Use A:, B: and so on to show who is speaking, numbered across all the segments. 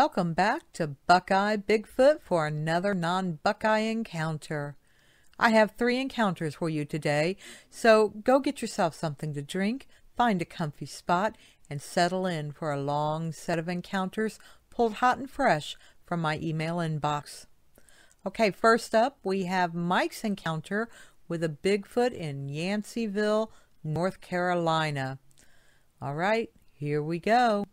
A: Welcome back to Buckeye Bigfoot for another non-Buckeye encounter. I have 3 encounters for you today, so go get yourself something to drink, find a comfy spot, and settle in for a long set of encounters pulled hot and fresh from my email inbox. Okay, first up we have Mike's encounter with a Bigfoot in Yanceyville, North Carolina. All right, here we go.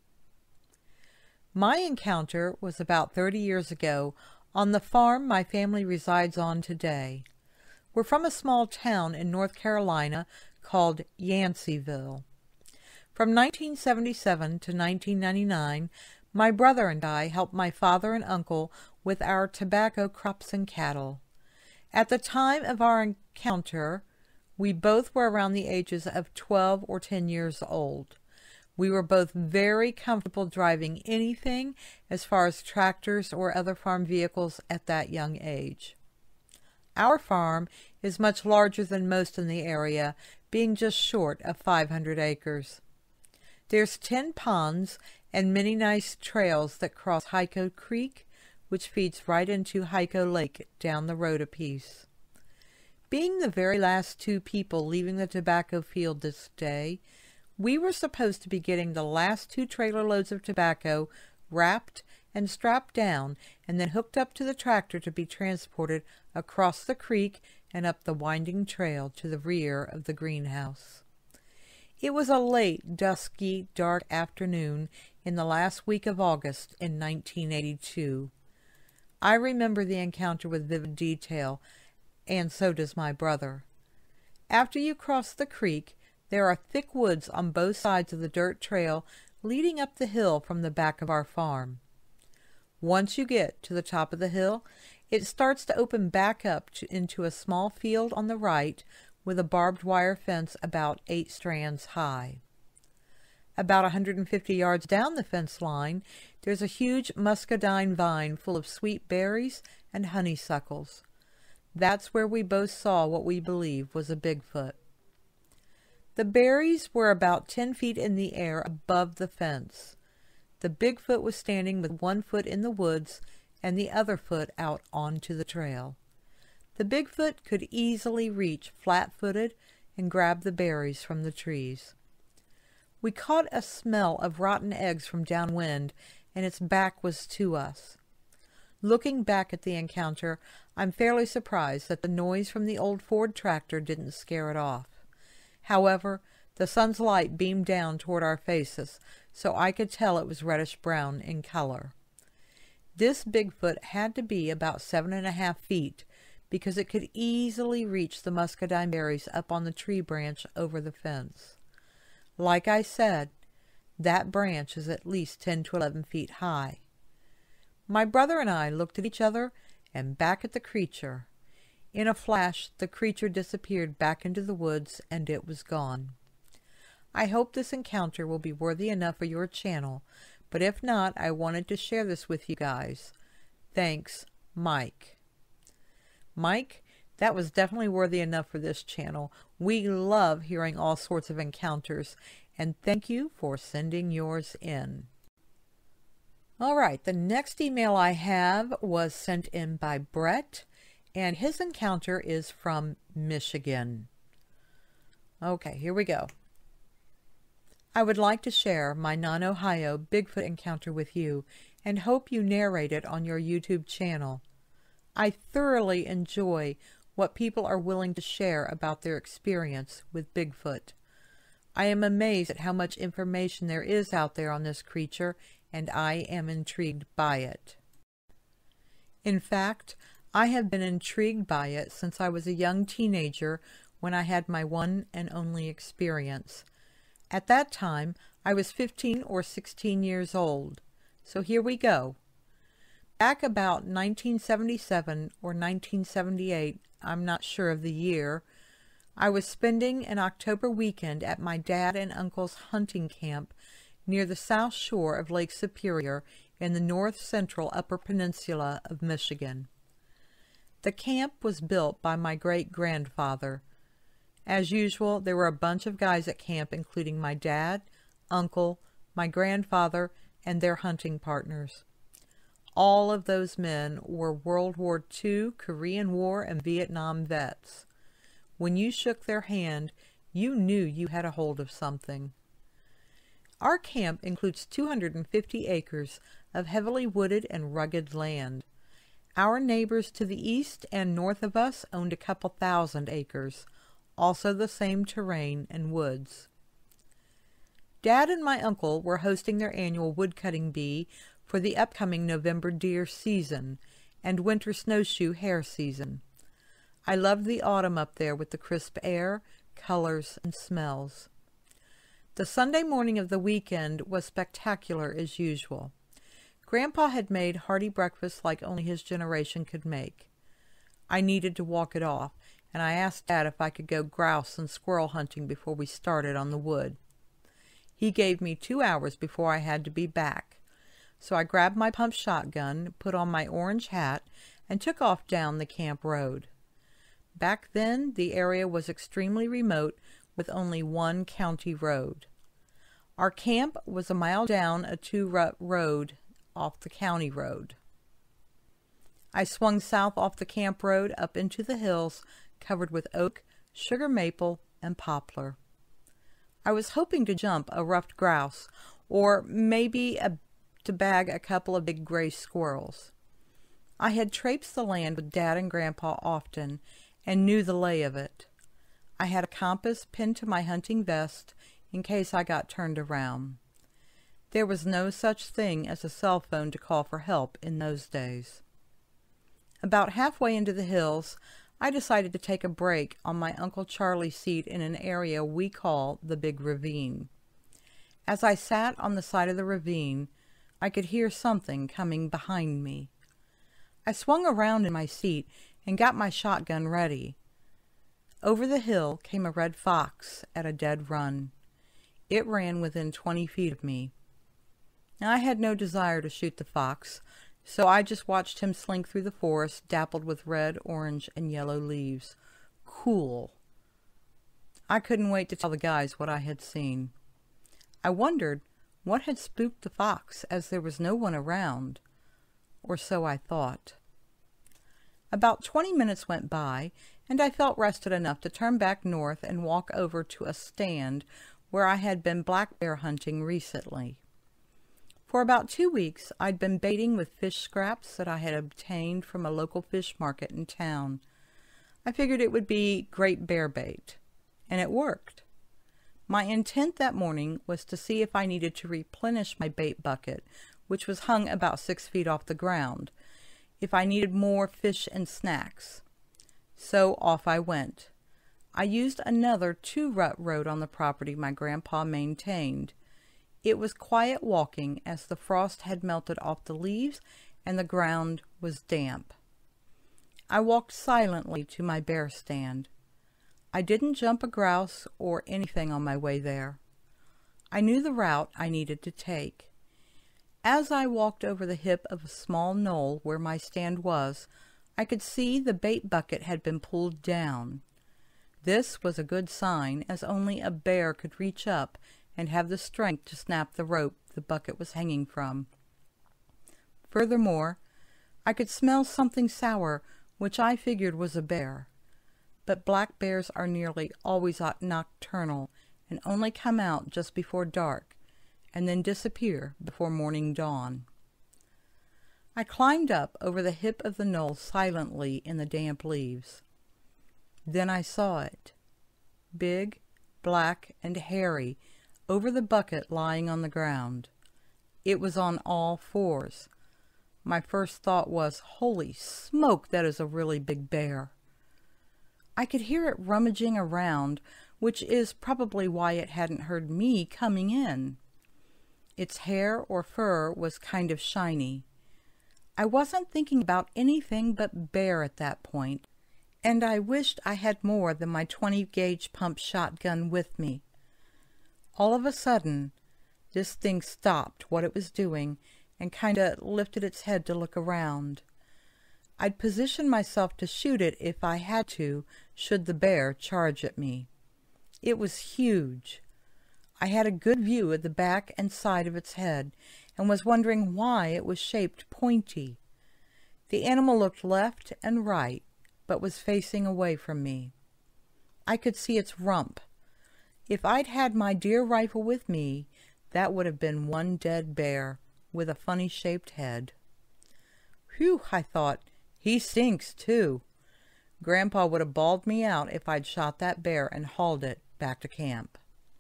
A: My encounter was about 30 years ago on the farm my family resides on today. We're from a small town in North Carolina called Yanceyville. From 1977 to 1999, my brother and I helped my father and uncle with our tobacco crops and cattle. At the time of our encounter, we both were around the ages of 12 or 10 years old. We were both very comfortable driving anything as far as tractors or other farm vehicles at that young age. Our farm is much larger than most in the area, being just short of 500 acres. There's 10 ponds and many nice trails that cross Hyco Creek, which feeds right into Hyco Lake down the road a piece. Being the very last 2 people leaving the tobacco field this day, we were supposed to be getting the last 2 trailer loads of tobacco wrapped and strapped down and then hooked up to the tractor to be transported across the creek and up the winding trail to the rear of the greenhouse. It was a late, dusky, dark afternoon in the last week of August in 1982. I remember the encounter with vivid detail, and so does my brother. After you cross the creek, there are thick woods on both sides of the dirt trail leading up the hill from the back of our farm. Once you get to the top of the hill, it starts to open back up into a small field on the right with a barbed wire fence about 8 strands high. About 150 yards down the fence line, there's a huge muscadine vine full of sweet berries and honeysuckles. That's where we both saw what we believe was a Bigfoot. The berries were about 10 feet in the air above the fence. The Bigfoot was standing with 1 foot in the woods and the other foot out onto the trail. The Bigfoot could easily reach flat-footed and grab the berries from the trees. We caught a smell of rotten eggs from downwind, and its back was to us. Looking back at the encounter, I'm fairly surprised that the noise from the old Ford tractor didn't scare it off. However, the sun's light beamed down toward our faces, so I could tell it was reddish-brown in color. This Bigfoot had to be about 7.5 feet, because it could easily reach the muscadine berries up on the tree branch over the fence. Like I said, that branch is at least 10 to 11 feet high. My brother and I looked at each other and back at the creature. In a flash, the creature disappeared back into the woods, and it was gone. I hope this encounter will be worthy enough for your channel, but if not, I wanted to share this with you guys. Thanks, Mike. Mike, that was definitely worthy enough for this channel. We love hearing all sorts of encounters, and thank you for sending yours in. All right, the next email I have was sent in by Brett, and his encounter is from Michigan. Okay, here we go. I would like to share my non-Ohio Bigfoot encounter with you and hope you narrate it on your YouTube channel. I thoroughly enjoy what people are willing to share about their experience with Bigfoot. I am amazed at how much information there is out there on this creature, and I am intrigued by it. In fact, I have been intrigued by it since I was a young teenager when I had my one and only experience. At that time, I was 15 or 16 years old. So here we go. Back about 1977 or 1978, I'm not sure of the year, I was spending an October weekend at my dad and uncle's hunting camp near the south shore of Lake Superior in the north-central Upper Peninsula of Michigan. The camp was built by my great-grandfather. As usual, there were a bunch of guys at camp, including my dad, uncle, my grandfather, and their hunting partners. All of those men were World War II, Korean War, and Vietnam vets. When you shook their hand, you knew you had a hold of something. Our camp includes 250 acres of heavily wooded and rugged land. Our neighbors to the east and north of us owned a couple thousand acres, also the same terrain and woods. Dad and my uncle were hosting their annual woodcutting bee for the upcoming November deer season and winter snowshoe hare season. I loved the autumn up there with the crisp air, colors, and smells. The Sunday morning of the weekend was spectacular as usual. Grandpa had made hearty breakfast like only his generation could make. I needed to walk it off, and I asked Dad if I could go grouse and squirrel hunting before we started on the wood. He gave me 2 hours before I had to be back, so I grabbed my pump shotgun, put on my orange hat, and took off down the camp road. Back then, the area was extremely remote with only one county road. Our camp was a mile down a two-rut road off the county road. I swung south off the camp road up into the hills covered with oak, sugar maple, and poplar. I was hoping to jump a ruffed grouse or maybe to bag a couple of big gray squirrels. I had traipsed the land with Dad and Grandpa often and knew the lay of it. I had a compass pinned to my hunting vest in case I got turned around. There was no such thing as a cell phone to call for help in those days. About halfway into the hills, I decided to take a break on my Uncle Charlie's seat in an area we call the Big Ravine. As I sat on the side of the ravine, I could hear something coming behind me. I swung around in my seat and got my shotgun ready. Over the hill came a red fox at a dead run. It ran within 20 feet of me. I had no desire to shoot the fox, so I just watched him slink through the forest dappled with red, orange, and yellow leaves. Cool. I couldn't wait to tell the guys what I had seen. I wondered what had spooked the fox, as there was no one around, or so I thought. About 20 minutes went by, and I felt rested enough to turn back north and walk over to a stand where I had been black bear hunting recently. For about 2 weeks, I'd been baiting with fish scraps that I had obtained from a local fish market in town. I figured it would be great bear bait, and it worked. My intent that morning was to see if I needed to replenish my bait bucket, which was hung about 6 feet off the ground, if I needed more fish and snacks. So off I went. I used another two-rut road on the property my grandpa maintained. It was quiet walking as the frost had melted off the leaves and the ground was damp. I walked silently to my bear stand. I didn't jump a grouse or anything on my way there. I knew the route I needed to take. As I walked over the hip of a small knoll where my stand was, I could see the bait bucket had been pulled down. This was a good sign, as only a bear could reach up and have the strength to snap the rope the bucket was hanging from. Furthermore, I could smell something sour, which I figured was a bear. But black bears are nearly always nocturnal and only come out just before dark, and then disappear before morning dawn. I climbed up over the hip of the knoll silently in the damp leaves. Then I saw it, big, black, and hairy, over the bucket lying on the ground. It was on all fours. My first thought was, holy smoke, that is a really big bear. I could hear it rummaging around, which is probably why it hadn't heard me coming in. Its hair or fur was kind of shiny. I wasn't thinking about anything but bear at that point, and I wished I had more than my 20-gauge pump shotgun with me. All of a sudden, this thing stopped what it was doing and kinda lifted its head to look around. I'd positioned myself to shoot it if I had to, should the bear charge at me. It was huge. I had a good view of the back and side of its head, and was wondering why it was shaped pointy. The animal looked left and right, but was facing away from me. I could see its rump. If I'd had my deer rifle with me, that would have been one dead bear with a funny-shaped head. Whew, I thought, he stinks, too. Grandpa would have bawled me out if I'd shot that bear and hauled it back to camp.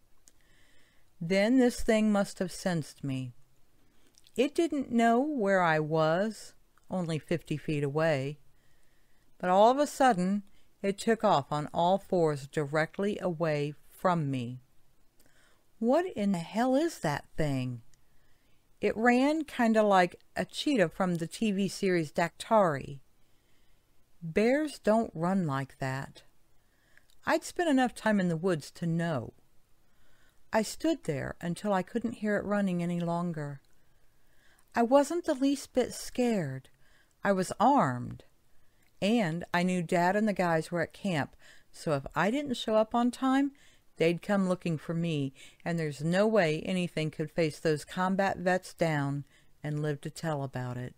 A: Then this thing must have sensed me. It didn't know where I was, only 50 feet away. But all of a sudden, it took off on all fours directly away from me. What in the hell is that thing? It ran kind of like a cheetah from the TV series Daktari. Bears don't run like that. I'd spent enough time in the woods to know. I stood there until I couldn't hear it running any longer. I wasn't the least bit scared. I was armed. And I knew Dad and the guys were at camp, so if I didn't show up on time, they'd come looking for me, and there's no way anything could face those combat vets down and live to tell about it.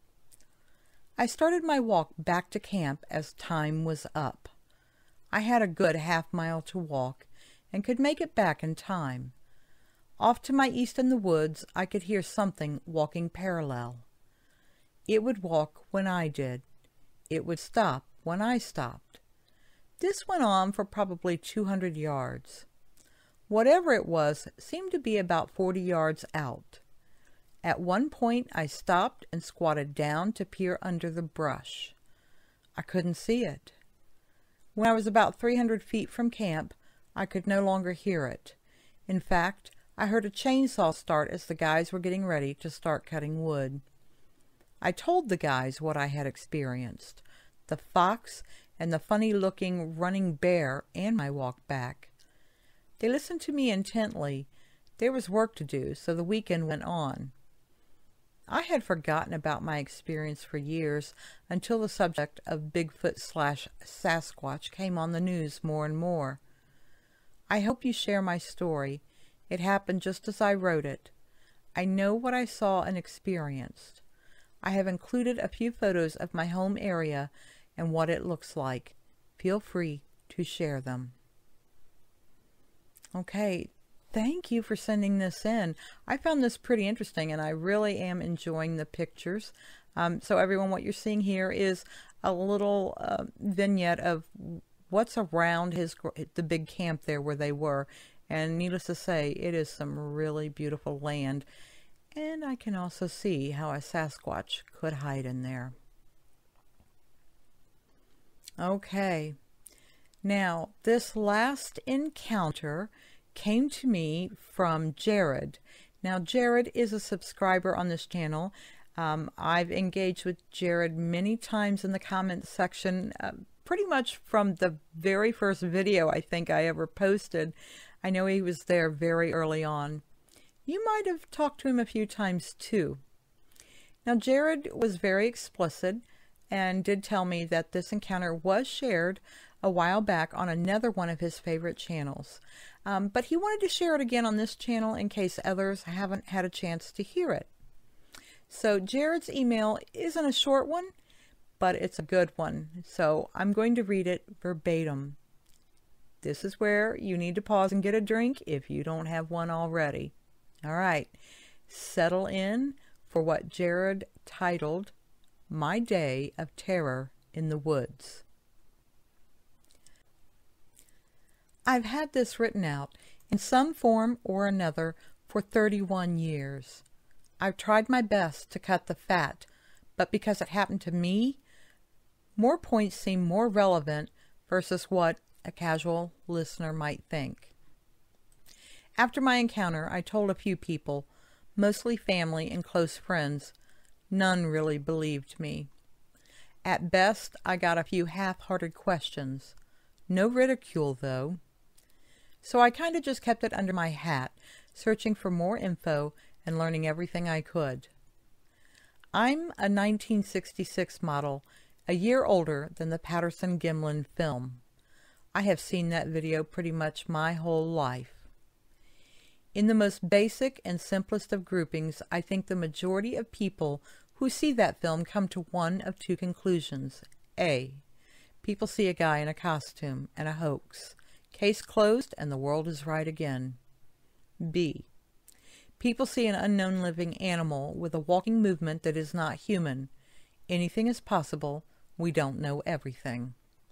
A: I started my walk back to camp as time was up. I had a good half-mile to walk and could make it back in time. Off to my east in the woods, I could hear something walking parallel. It would walk when I did. It would stop when I stopped. This went on for probably 200 yards. Whatever it was seemed to be about 40 yards out. At one point I stopped and squatted down to peer under the brush. I couldn't see it. When I was about 300 feet from camp, I could no longer hear it. In fact, I heard a chainsaw start as the guys were getting ready to start cutting wood. I told the guys what I had experienced, the fox and the funny-looking running bear, and my walk back. They listened to me intently. There was work to do, so the weekend went on. I had forgotten about my experience for years until the subject of Bigfoot/Sasquatch came on the news more and more. I hope you share my story. It happened just as I wrote it. I know what I saw and experienced. I have included a few photos of my home area and what it looks like. Feel free to share them. Okay, thank you for sending this in. I found this pretty interesting, and I really am enjoying the pictures. So everyone, what you're seeing here is a little vignette of what's around the big camp there where they were. And needless to say, it is some really beautiful land. And I can also see how a Sasquatch could hide in there. Okay, now this last encounter came to me from Jared. Now Jared is a subscriber on this channel. I've engaged with Jared many times in the comments section, pretty much from the very first video I think I ever posted. I know he was there very early on. You might have talked to him a few times too. Now Jared was very explicit and did tell me that this encounter was shared a while back on another one of his favorite channels. But he wanted to share it again on this channel in case others haven't had a chance to hear it. So Jared's email isn't a short one, but it's a good one. So I'm going to read it verbatim. This is where you need to pause and get a drink if you don't have one already. All right, settle in for what Jared titled, My Day of Terror in the Woods. I've had this written out in some form or another for 31 years. I've tried my best to cut the fat, but because it happened to me, more points seem more relevant versus what a casual listener might think. After my encounter, I told a few people, mostly family and close friends. None really believed me. At best, I got a few half-hearted questions. No ridicule, though. So I kind of just kept it under my hat, searching for more info and learning everything I could. I'm a 1966 model, a year older than the Patterson-Gimlin film. I have seen that video pretty much my whole life. In the most basic and simplest of groupings, I think the majority of people who see that film come to one of two conclusions. A. People see a guy in a costume and a hoax. Case closed and the world is right again. B. People see an unknown living animal with a walking movement that is not human. Anything is possible. We don't know everything.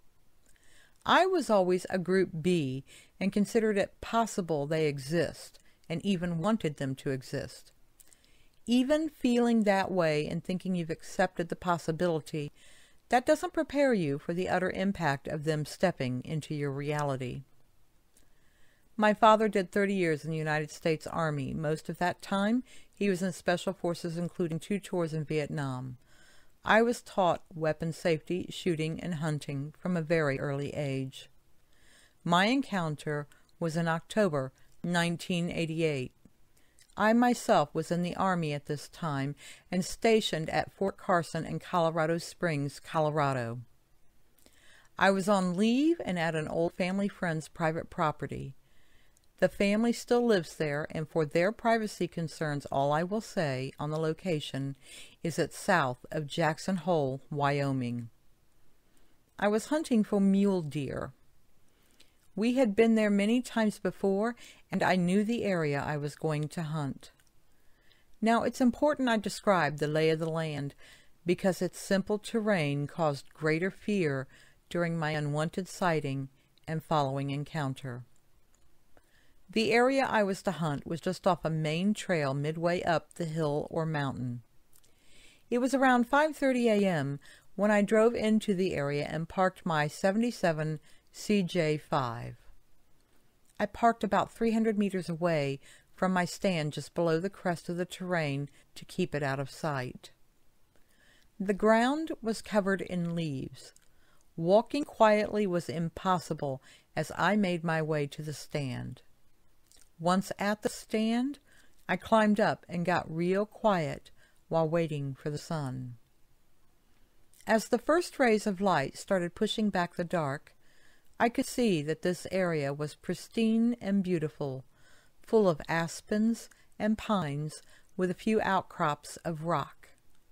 A: I was always a group B and considered it possible they exist, and even wanted them to exist. Even feeling that way and thinking you've accepted the possibility, that doesn't prepare you for the utter impact of them stepping into your reality. My father did 30 years in the United States Army. Most of that time, he was in Special Forces, including 2 tours in Vietnam. I was taught weapon safety, shooting, and hunting from a very early age. My encounter was in October 1988. I myself was in the Army at this time and stationed at Fort Carson in Colorado Springs, Colorado. I was on leave and at an old family friend's private property. The family still lives there, and for their privacy concerns, all I will say on the location is it's south of Jackson Hole, Wyoming. I was hunting for mule deer. We had been there many times before, and I knew the area I was going to hunt. Now, it's important I describe the lay of the land, because its simple terrain caused greater fear during my unwanted sighting and following encounter. The area I was to hunt was just off a main trail midway up the hill or mountain. It was around 5:30 a.m. when I drove into the area and parked my '77 CJ5. I parked about 300 meters away from my stand just below the crest of the terrain to keep it out of sight. The ground was covered in leaves. Walking quietly was impossible as I made my way to the stand. Once at the stand, I climbed up and got real quiet while waiting for the sun. As the first rays of light started pushing back the dark, I could see that this area was pristine and beautiful, full of aspens and pines with a few outcrops of rock.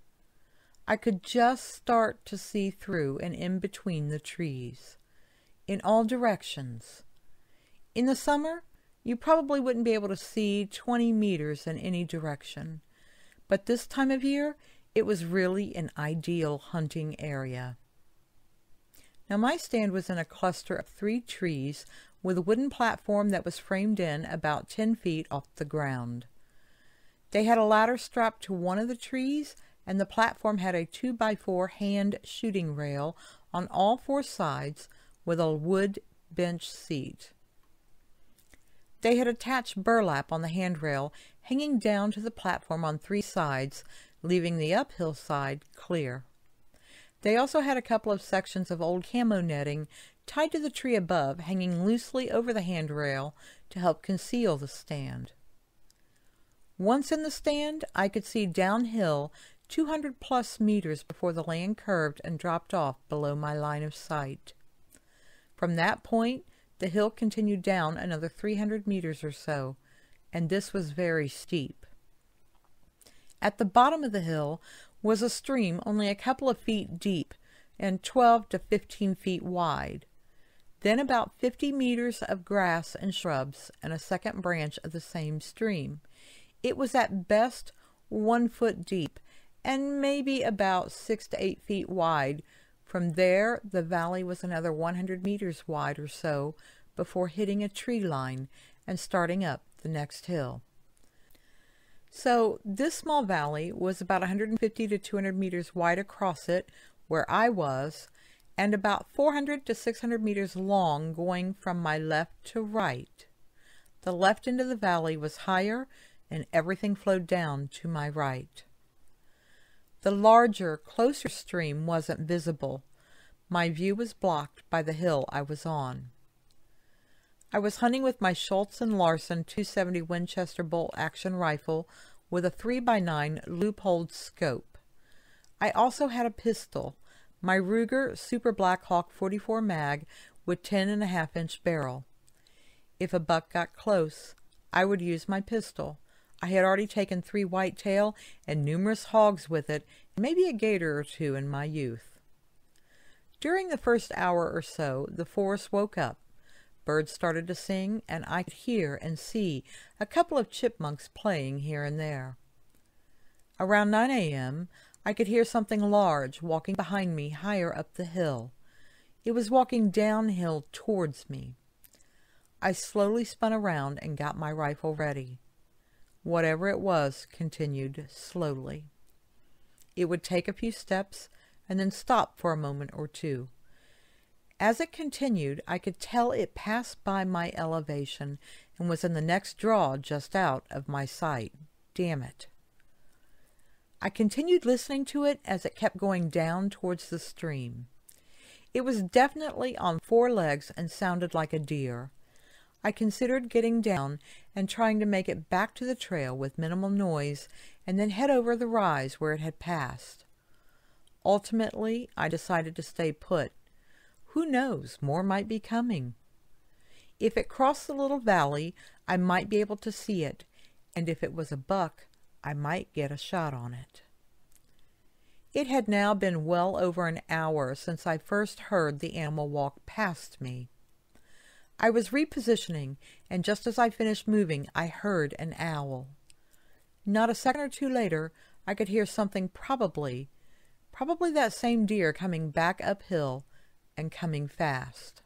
A: I could just start to see through and in between the trees, in all directions. In the summer, you probably wouldn't be able to see 20 meters in any direction, but this time of year, it was really an ideal hunting area. Now, my stand was in a cluster of 3 trees with a wooden platform that was framed in about 10 feet off the ground. They had a ladder strapped to one of the trees, and the platform had a 2x4 hand shooting rail on all 4 sides with a wood bench seat. They had attached burlap on the handrail, hanging down to the platform on 3 sides, leaving the uphill side clear. They also had a couple of sections of old camo netting tied to the tree above, hanging loosely over the handrail to help conceal the stand. Once in the stand, I could see downhill 200+ meters before the land curved and dropped off below my line of sight. From that point, the hill continued down another 300 meters or so, and this was very steep. At the bottom of the hill was a stream only a couple of feet deep and 12 to 15 feet wide. Then about 50 meters of grass and shrubs and a second branch of the same stream. It was at best 1 foot deep and maybe about 6 to 8 feet wide. From there, the valley was another 100 meters wide or so before hitting a tree line and starting up the next hill. So this small valley was about 150 to 200 meters wide across it, where I was, and about 400 to 600 meters long going from my left to right. The left end of the valley was higher, and everything flowed down to my right. The larger, closer stream wasn't visible. My view was blocked by the hill I was on. I was hunting with my Schultz & Larson .270 Winchester bolt-action rifle with a 3x9 loop-holed scope. I also had a pistol, my Ruger Super Blackhawk .44 mag with 10.5-inch barrel. If a buck got close, I would use my pistol. I had already taken 3 whitetail and numerous hogs with it, and maybe a gator or 2 in my youth. During the first hour or so, the forest woke up. Birds started to sing, and I could hear and see a couple of chipmunks playing here and there. Around 9 a.m., I could hear something large walking behind me higher up the hill. It was walking downhill towards me. I slowly spun around and got my rifle ready. Whatever it was continued slowly. It would take a few steps and then stop for a moment or 2. As it continued, I could tell it passed by my elevation and was in the next draw just out of my sight. Damn it. I continued listening to it as it kept going down towards the stream. It was definitely on 4 legs and sounded like a deer. I considered getting down and trying to make it back to the trail with minimal noise and then head over the rise where it had passed. Ultimately, I decided to stay put. Who knows, more might be coming. If it crossed the little valley, I might be able to see it, and if it was a buck, I might get a shot on it. It had now been well over an hour since I first heard the animal walk past me. I was repositioning, and just as I finished moving, I heard an owl. Not a second or 2 later, I could hear something probably that same deer coming back uphill and coming fast.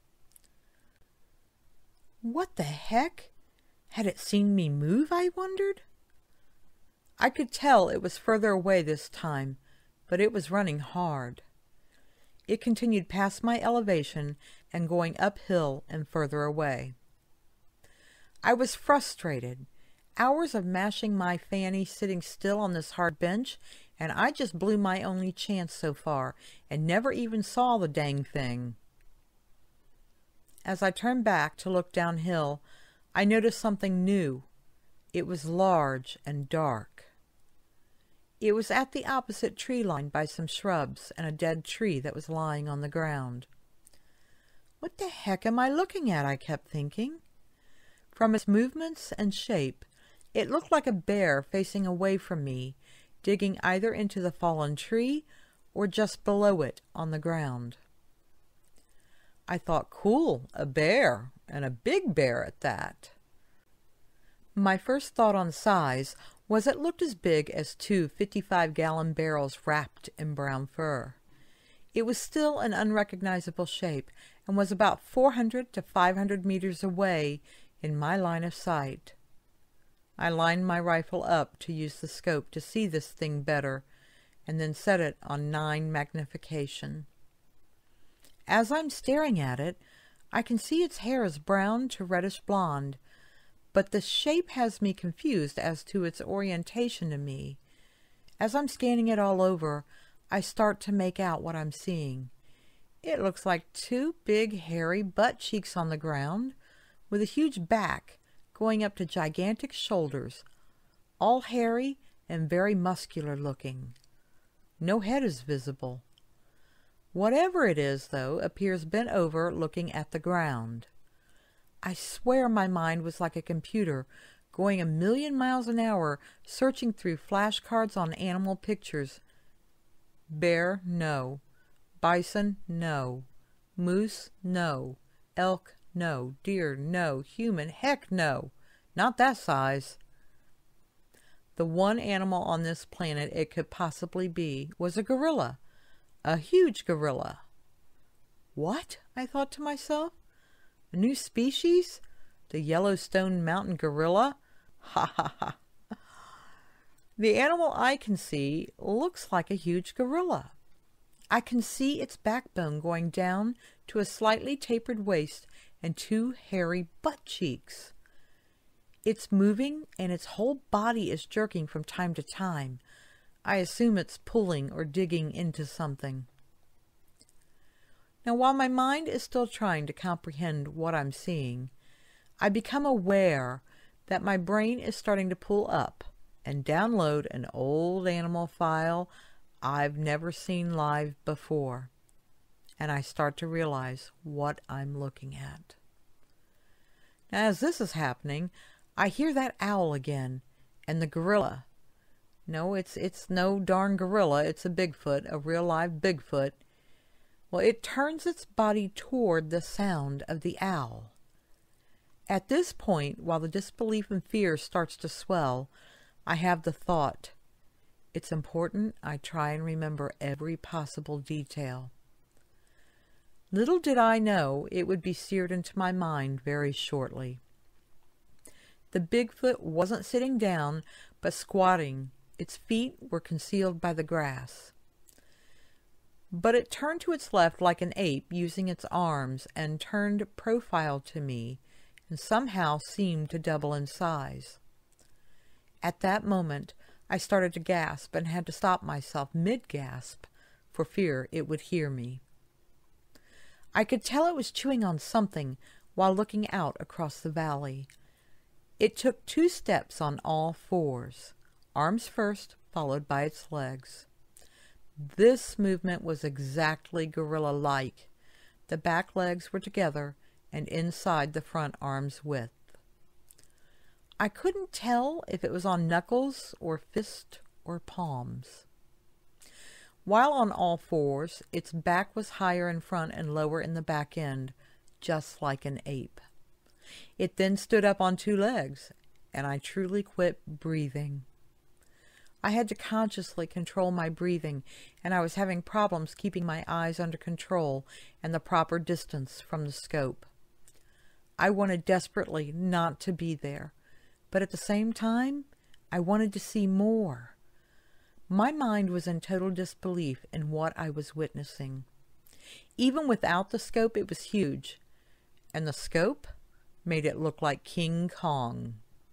A: What the heck? Had it seen me move, I wondered? I could tell it was further away this time, but it was running hard. It continued past my elevation and going uphill and further away. I was frustrated. Hours of mashing my fanny sitting still on this hard bench, and I just blew my only chance so far and never even saw the dang thing. As I turned back to look downhill, I noticed something new. It was large and dark. It was at the opposite tree line by some shrubs and a dead tree that was lying on the ground. What the heck am I looking at? I kept thinking. From its movements and shape, it looked like a bear facing away from me, digging either into the fallen tree or just below it on the ground. I thought, cool, a bear, and a big bear at that. My first thought on size was it looked as big as 2 55-gallon barrels wrapped in brown fur. It was still an unrecognizable shape and was about 400 to 500 meters away in my line of sight. I lined my rifle up to use the scope to see this thing better, and then set it on 9 magnification. As I'm staring at it, I can see its hair is brown to reddish blonde, but the shape has me confused as to its orientation to me. As I'm scanning it all over, I start to make out what I'm seeing. It looks like 2 big hairy butt cheeks on the ground, with a huge back going up to gigantic shoulders, all hairy and very muscular looking. No head is visible. Whatever it is, though, appears bent over looking at the ground. I swear my mind was like a computer, going 1,000,000 miles an hour, searching through flashcards on animal pictures. Bear, no. Bison, no. Moose, no. Elk, no. Deer, no. Human, heck no. Not that size. The one animal on this planet it could possibly be was a gorilla. A huge gorilla. What? I thought to myself. A new species? The Yellowstone mountain gorilla? Ha ha ha. The animal I can see looks like a huge gorilla. I can see its backbone going down to a slightly tapered waist and 2 hairy butt cheeks. It's moving and its whole body is jerking from time to time. I assume it's pulling or digging into something. Now, while my mind is still trying to comprehend what I'm seeing, I become aware that my brain is starting to pull up and download an old animal file I've never seen live before, and I start to realize what I'm looking at. Now, as this is happening, I hear that owl again, and the gorilla. No, it's no darn gorilla, it's a Bigfoot, a real live Bigfoot. Well, it turns its body toward the sound of the owl. At this point, while the disbelief and fear starts to swell, I have the thought, it's important I try and remember every possible detail. Little did I know it would be seared into my mind very shortly. The Bigfoot wasn't sitting down, but squatting. Its feet were concealed by the grass. But it turned to its left like an ape, using its arms, and turned profile to me, and somehow seemed to double in size. At that moment, I started to gasp and had to stop myself mid-gasp for fear it would hear me. I could tell it was chewing on something while looking out across the valley. It took 2 steps on all 4s, arms first, followed by its legs. This movement was exactly gorilla-like. The back legs were together and inside the front arm's width. I couldn't tell if it was on knuckles or fist or palms. While on all 4s, its back was higher in front and lower in the back end, just like an ape. It then stood up on 2 legs, and I truly quit breathing. I had to consciously control my breathing, and I was having problems keeping my eyes under control and the proper distance from the scope. I wanted desperately not to be there, but at the same time, I wanted to see more. My mind was in total disbelief in what I was witnessing. Even without the scope, it was huge, and the scope made it look like King Kong.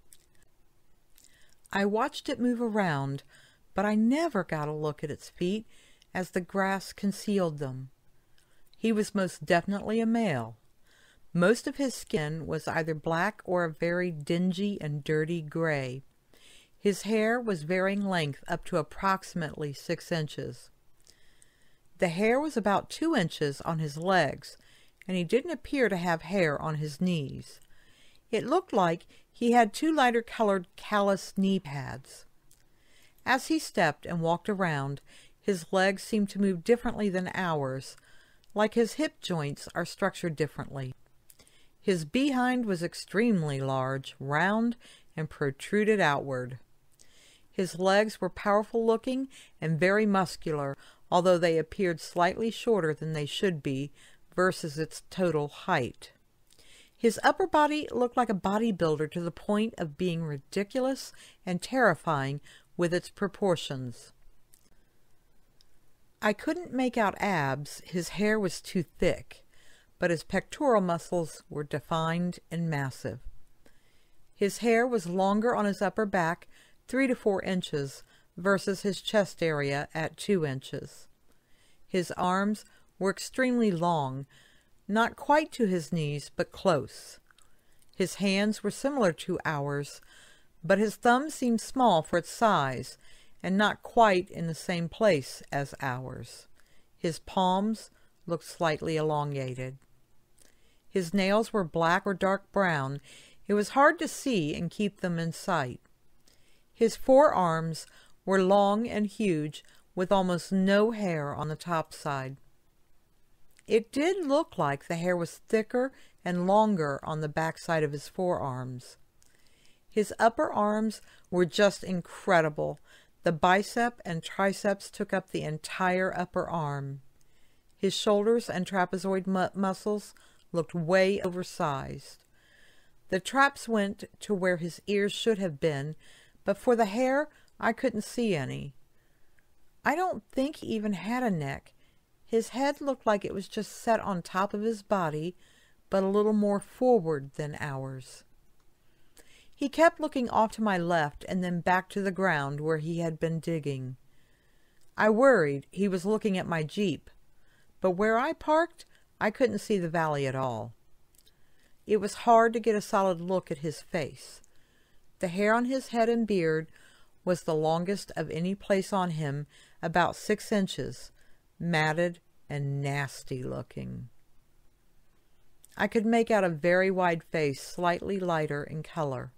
A: I watched it move around, but I never got a look at its feet as the grass concealed them. He was most definitely a male. Most of his skin was either black or a very dingy and dirty gray. His hair was varying length up to approximately 6 inches. The hair was about 2 inches on his legs, and he didn't appear to have hair on his knees. It looked like he had 2 lighter-colored callus knee pads. As he stepped and walked around, his legs seemed to move differently than ours, like his hip joints are structured differently. His behind was extremely large, round, and protruded outward. His legs were powerful-looking and very muscular, although they appeared slightly shorter than they should be versus its total height. His upper body looked like a bodybuilder to the point of being ridiculous and terrifying with its proportions. I couldn't make out abs, his hair was too thick, but his pectoral muscles were defined and massive. His hair was longer on his upper back, 3 to 4 inches, versus his chest area at 2 inches. His arms were extremely long, not quite to his knees, but close. His hands were similar to ours, but his thumb seemed small for its size, and not quite in the same place as ours. His palms looked slightly elongated. His nails were black or dark brown. It was hard to see and keep them in sight. His forearms were long and huge, with almost no hair on the top side. It did look like the hair was thicker and longer on the backside of his forearms. His upper arms were just incredible. The bicep and triceps took up the entire upper arm. His shoulders and trapezoid muscles looked way oversized. The traps went to where his ears should have been, but for the hair, I couldn't see any. I don't think he even had a neck. His head looked like it was just set on top of his body, but a little more forward than ours. He kept looking off to my left and then back to the ground where he had been digging. I worried he was looking at my Jeep, but where I parked, I couldn't see the valley at all. It was hard to get a solid look at his face. The hair on his head and beard was the longest of any place on him, about 6 inches, matted and nasty looking. I could make out a very wide face, slightly lighter in color.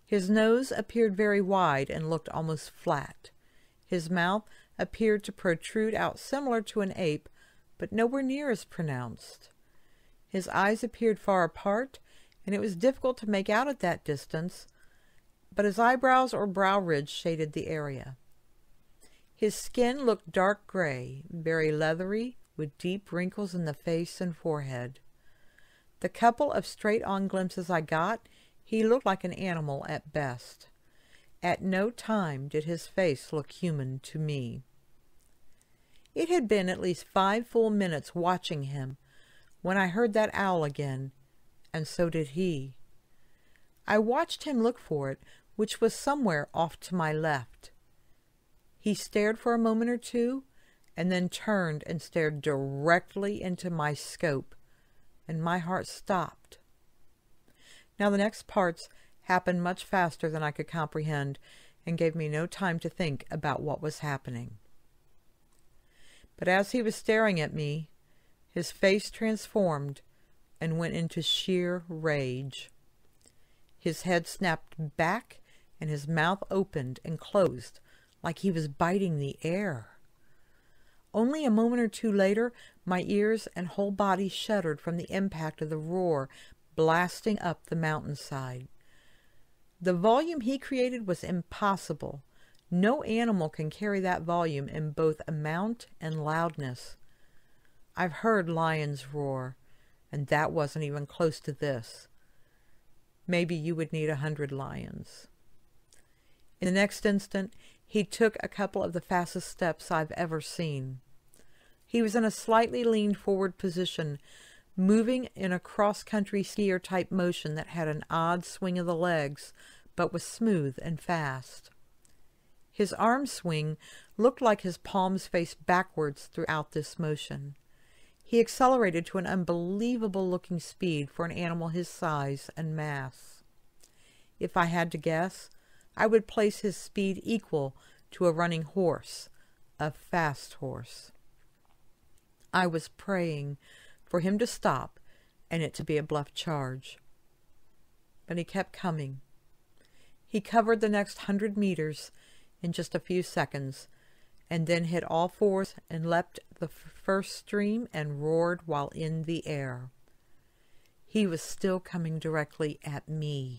A: His nose appeared very wide and looked almost flat. His mouth appeared to protrude out similar to an ape, but nowhere near as pronounced. His eyes appeared far apart, and it was difficult to make out at that distance, but his eyebrows or brow ridge shaded the area. His skin looked dark gray, very leathery, with deep wrinkles in the face and forehead. The couple of straight-on glimpses I got, he looked like an animal at best. At no time did his face look human to me. It had been at least 5 full minutes watching him when I heard that owl again, and so did he. I watched him look for it, which was somewhere off to my left. He stared for a moment or two, and then turned and stared directly into my scope, and my heart stopped. Now the next parts happened much faster than I could comprehend, and gave me no time to think about what was happening. But as he was staring at me, his face transformed and went into sheer rage. His head snapped back, and his mouth opened and closed like he was biting the air. Only a moment or two later, my ears and whole body shuddered from the impact of the roar blasting up the mountainside. The volume he created was impossible. No animal can carry that volume in both amount and loudness. I've heard lions roar, and that wasn't even close to this. Maybe you would need 100 lions. In the next instant, he took a couple of the fastest steps I've ever seen. He was in a slightly leaned forward position, moving in a cross-country skier-type motion that had an odd swing of the legs, but was smooth and fast. His arm swing looked like his palms faced backwards throughout this motion. He accelerated to an unbelievable-looking speed for an animal his size and mass. If I had to guess, I would place his speed equal to a running horse, a fast horse. I was praying for him to stop and it to be a bluff charge. But he kept coming. He covered the next 100 meters in just a few seconds, and then hit all fours and leapt the first stream and roared while in the air. He was still coming directly at me.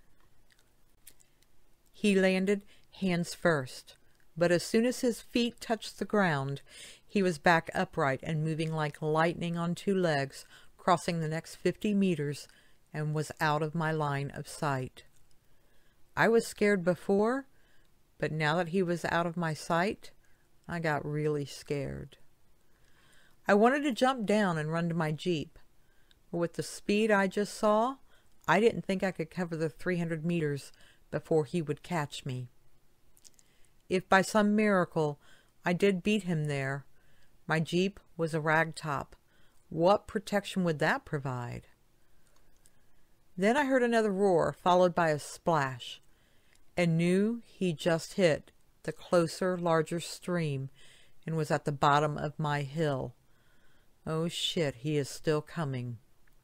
A: He landed hands first, but as soon as his feet touched the ground, he was back upright and moving like lightning on 2 legs, crossing the next 50 meters, and was out of my line of sight. I was scared before, but now that he was out of my sight, I got really scared. I wanted to jump down and run to my Jeep, but with the speed I just saw, I didn't think I could cover the 300 meters before he would catch me. If by some miracle I did beat him there, my Jeep was a ragtop. What protection would that provide? Then I heard another roar, followed by a splash, and knew he just hit the closer, larger stream and was at the bottom of my hill. Oh shit, he is still coming.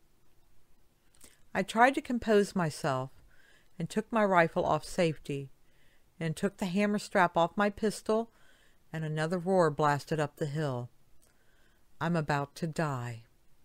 A: I tried to compose myself and took my rifle off safety and took the hammer strap off my pistol, and another roar blasted up the hill. I'm about to die.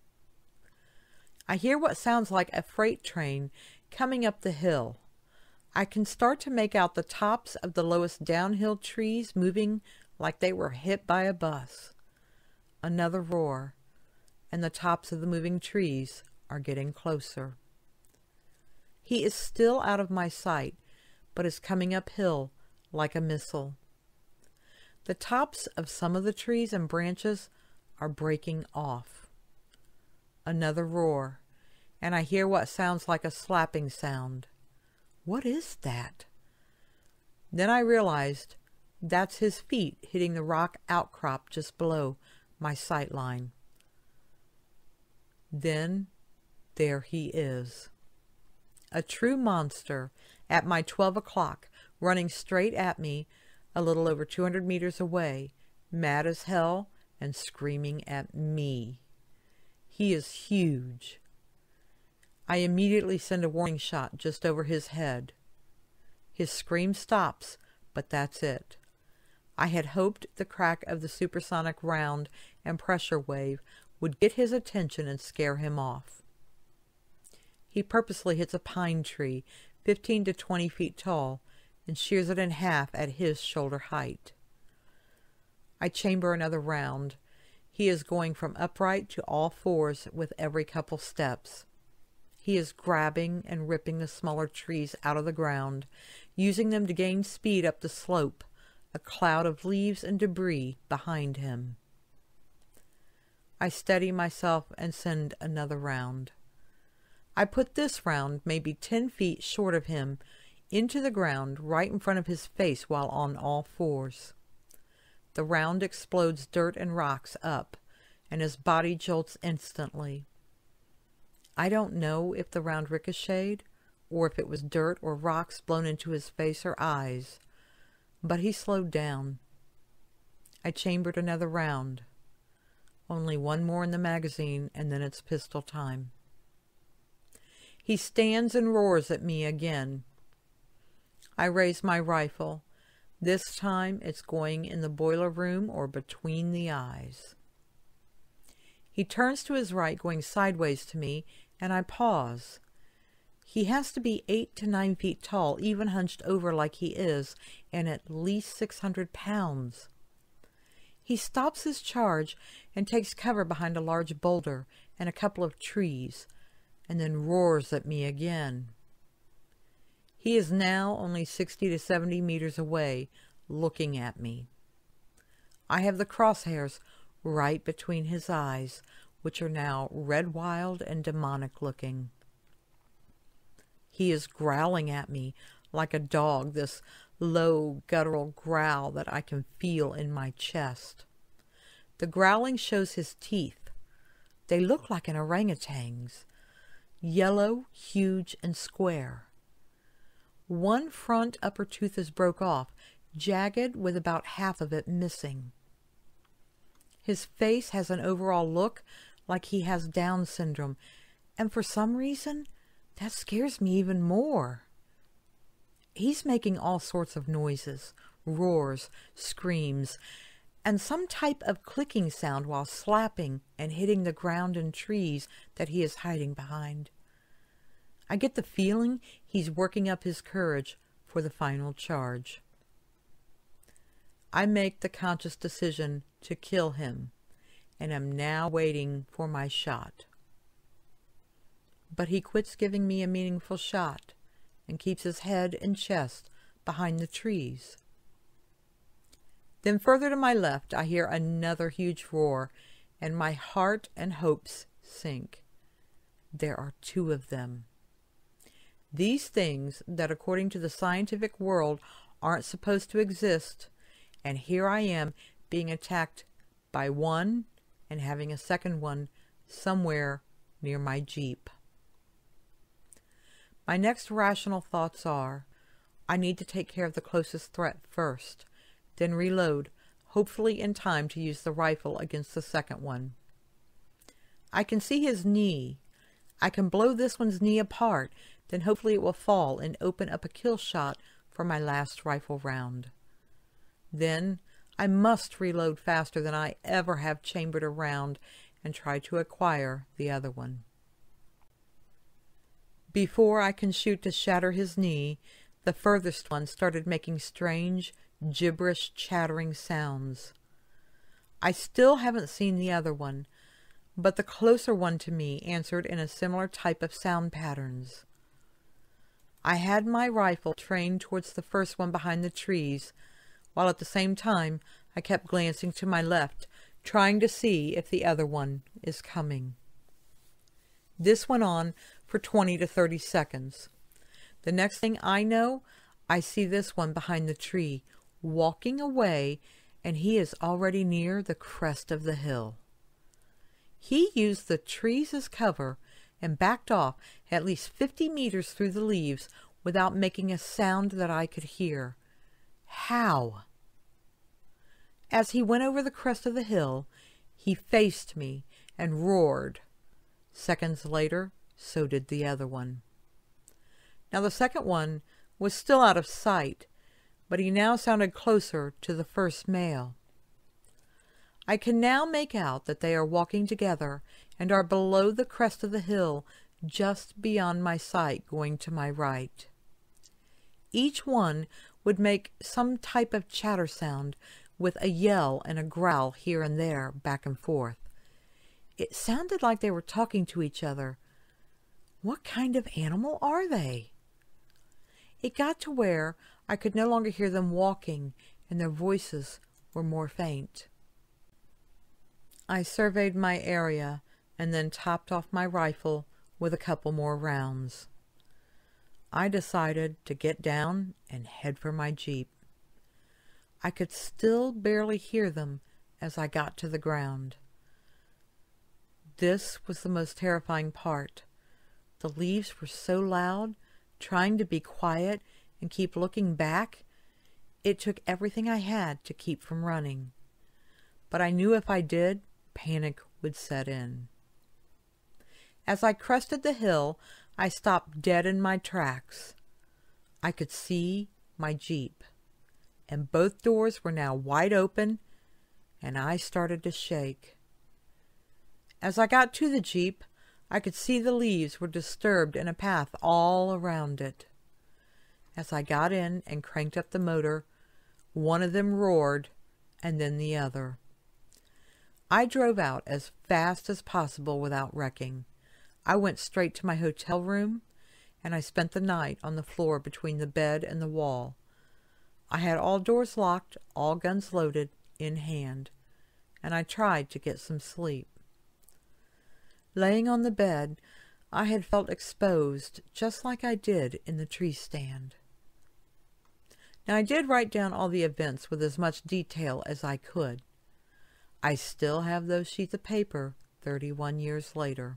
A: I hear what sounds like a freight train coming up the hill. I can start to make out the tops of the lowest downhill trees moving like they were hit by a bus. Another roar, and the tops of the moving trees are getting closer. He is still out of my sight, but is coming uphill like a missile. The tops of some of the trees and branches are breaking off. Another roar, and I hear what sounds like a slapping sound. What is that? Then I realized that's his feet hitting the rock outcrop just below my sight line. Then there he is. A true monster at my 12 o'clock, running straight at me a little over 200 meters away, mad as hell and screaming at me. He is huge. I immediately send a warning shot just over his head. His scream stops, but that's it. I had hoped the crack of the supersonic round and pressure wave would get his attention and scare him off. He purposely hits a pine tree 15 to 20 feet tall and shears it in half at his shoulder height. I chamber another round. He is going from upright to all fours with every couple steps. He is grabbing and ripping the smaller trees out of the ground, using them to gain speed up the slope, a cloud of leaves and debris behind him. I steady myself and send another round. I put this round maybe 10 feet short of him into the ground right in front of his face while on all fours. The round explodes dirt and rocks up, and his body jolts instantly. I don't know if the round ricocheted, or if it was dirt or rocks blown into his face or eyes, but he slowed down. I chambered another round. Only one more in the magazine, and then it's pistol time. He stands and roars at me again. I raise my rifle. This time it's going in the boiler room or between the eyes. He turns to his right, going sideways to me, and I pause. He has to be 8 to 9 feet tall, even hunched over like he is, and at least 600 pounds. He stops his charge and takes cover behind a large boulder and a couple of trees, and then roars at me again. He is now only 60 to 70 meters away, looking at me. I have the crosshairs right between his eyes, which are now red wild and demonic looking. He is growling at me like a dog, this low guttural growl that I can feel in my chest. The growling shows his teeth. They look like an orangutan's, yellow, huge, and square. One front upper tooth is broke off, jagged with about half of it missing. His face has an overall look like he has Down syndrome, and for some reason, that scares me even more. He's making all sorts of noises, roars, screams, and some type of clicking sound while slapping and hitting the ground and trees that he is hiding behind. I get the feeling he's working up his courage for the final charge. I make the conscious decision to kill him, and am now waiting for my shot. But he quits giving me a meaningful shot and keeps his head and chest behind the trees. Then further to my left, I hear another huge roar, and my heart and hopes sink. There are 2 of them. These things that, according to the scientific world, aren't supposed to exist, and here I am being attacked by one and having a second one somewhere near my Jeep. My next rational thoughts are, I need to take care of the closest threat first, then reload, hopefully in time to use the rifle against the second one. I can see his knee. I can blow this one's knee apart, then hopefully it will fall and open up a kill shot for my last rifle round. Then I must reload faster than I ever have chambered a round and try to acquire the other one. Before I can shoot to shatter his knee, the furthest one started making strange, gibberish, chattering sounds. I still haven't seen the other one, but the closer one to me answered in a similar type of sound patterns. I had my rifle trained towards the first one behind the trees, while at the same time I kept glancing to my left, trying to see if the other one is coming. This went on for 20 to 30 seconds. The next thing I know, I see this one behind the tree, walking away, and he is already near the crest of the hill. He used the trees as cover and backed off at least 50 meters through the leaves without making a sound that I could hear. How? As he went over the crest of the hill, he faced me and roared. Seconds later, so did the other one. Now the second one was still out of sight, but he now sounded closer to the first male. I can now make out that they are walking together and are below the crest of the hill, just beyond my sight, going to my right. Each one would make some type of chatter sound, with a yell and a growl here and there, back and forth. It sounded like they were talking to each other. What kind of animal are they? It got to where I could no longer hear them walking, and their voices were more faint. I surveyed my area and then topped off my rifle with a couple more rounds. I decided to get down and head for my Jeep. I could still barely hear them as I got to the ground. This was the most terrifying part. The leaves were so loud, trying to be quiet and keep looking back. It took everything I had to keep from running. But I knew if I did, panic would set in. As I crested the hill, I stopped dead in my tracks. I could see my Jeep, and both doors were now wide open, and I started to shake. As I got to the Jeep, I could see the leaves were disturbed in a path all around it. As I got in and cranked up the motor, one of them roared, and then the other. I drove out as fast as possible without wrecking. I went straight to my hotel room, and I spent the night on the floor between the bed and the wall. I had all doors locked, all guns loaded, in hand, and I tried to get some sleep. Laying on the bed, I had felt exposed, just like I did in the tree stand. Now, I did write down all the events with as much detail as I could. I still have those sheets of paper 31 years later.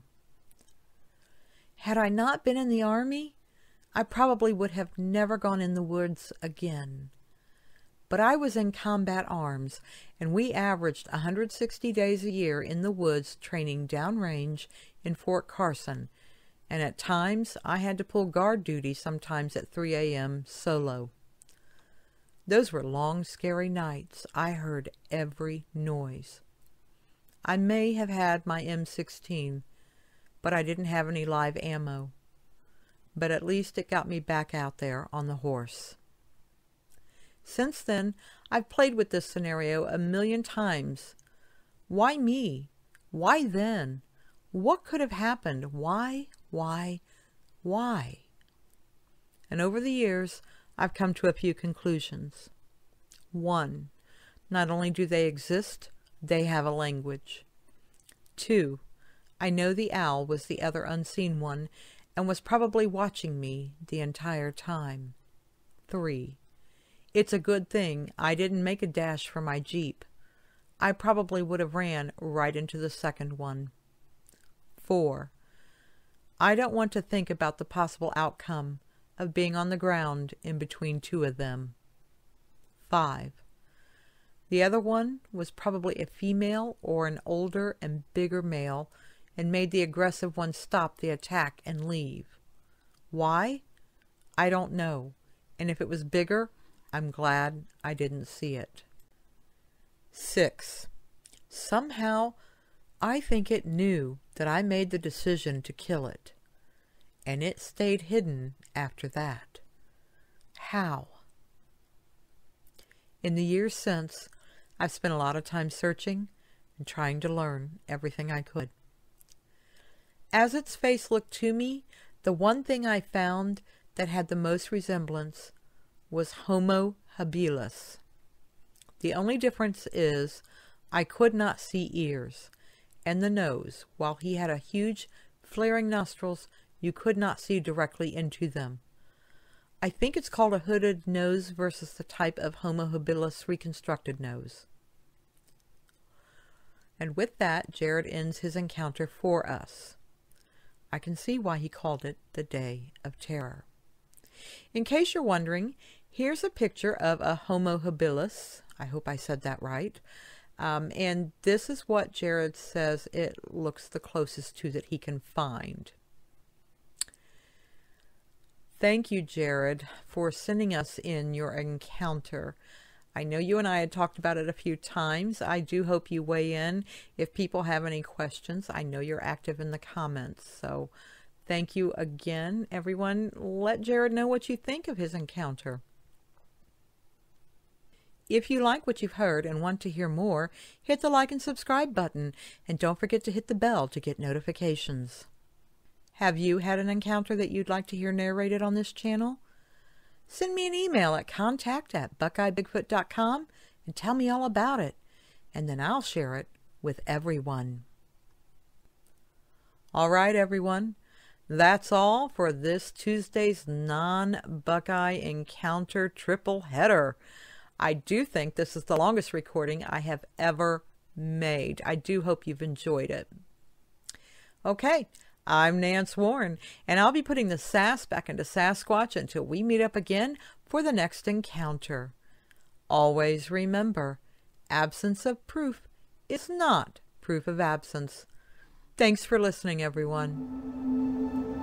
A: Had I not been in the Army, I probably would have never gone in the woods again. But I was in combat arms, and we averaged 160 days a year in the woods training downrange in Fort Carson, and at times I had to pull guard duty sometimes at 3 a.m. solo. Those were long, scary nights. I heard every noise. I may have had my M16, but I didn't have any live ammo. But at least it got me back out there on the horse. Since then, I've played with this scenario a million times. Why me? Why then? What could have happened? Why? And over the years, I've come to a few conclusions. 1. Not only do they exist, they have a language. 2. I know the owl was the other unseen one and was probably watching me the entire time. 3. It's a good thing I didn't make a dash for my Jeep. I probably would have ran right into the second one. 4. I don't want to think about the possible outcome of being on the ground in between two of them. 5. The other one was probably a female or an older and bigger male and made the aggressive one stop the attack and leave. Why? I don't know, and if it was bigger, I'm glad I didn't see it. 6. Somehow, I think it knew that I made the decision to kill it, and it stayed hidden after that. How? In the years since, I've spent a lot of time searching and trying to learn everything I could. As its face looked to me, the one thing I found that had the most resemblance was Homo habilis. The only difference is I could not see ears, and the nose, while he had a huge flaring nostrils, you could not see directly into them. I think it's called a hooded nose versus the type of Homo habilis reconstructed nose. And with that, Jared ends his encounter for us. I can see why he called it the Day of Terror. In case you're wondering, here's a picture of a Homo habilis. I hope I said that right. And this is what Jared says it looks the closest to that he can find. Thank you, Jared, for sending us in your encounter. I know you and I had talked about it a few times. I do hope you weigh in if people have any questions. I know you're active in the comments, so thank you again, everyone. Let Jared know what you think of his encounter. If you like what you've heard and want to hear more, hit the like and subscribe button, and don't forget to hit the bell to get notifications. Have you had an encounter that you'd like to hear narrated on this channel? Send me an email at contact@buckeyebigfoot.com and tell me all about it, and then I'll share it with everyone. All right, everyone. That's all for this Tuesday's non-Buckeye encounter triple header. I do think this is the longest recording I have ever made. I do hope you've enjoyed it. Okay, I'm Nance Warren, and I'll be putting the sass back into Sasquatch until we meet up again for the next encounter. Always remember, absence of proof is not proof of absence. Thanks for listening, everyone.